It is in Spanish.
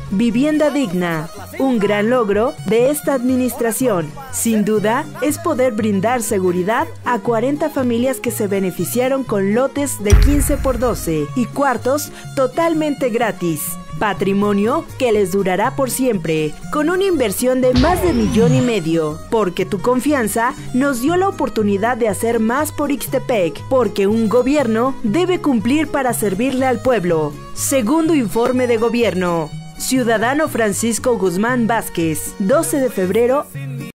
Vivienda digna. Un gran logro de esta administración, sin duda, es poder brindar seguridad a 40 familias que se beneficiaron con lotes de 15 por 12 y cuartos totalmente gratis. Patrimonio que les durará por siempre, con una inversión de más de 1,5 millones, porque tu confianza nos dio la oportunidad de hacer más por Ixtepec, porque un gobierno debe cumplir para servirle al pueblo. Segundo informe de gobierno. Ciudadano Francisco Guzmán Vázquez, 12 de febrero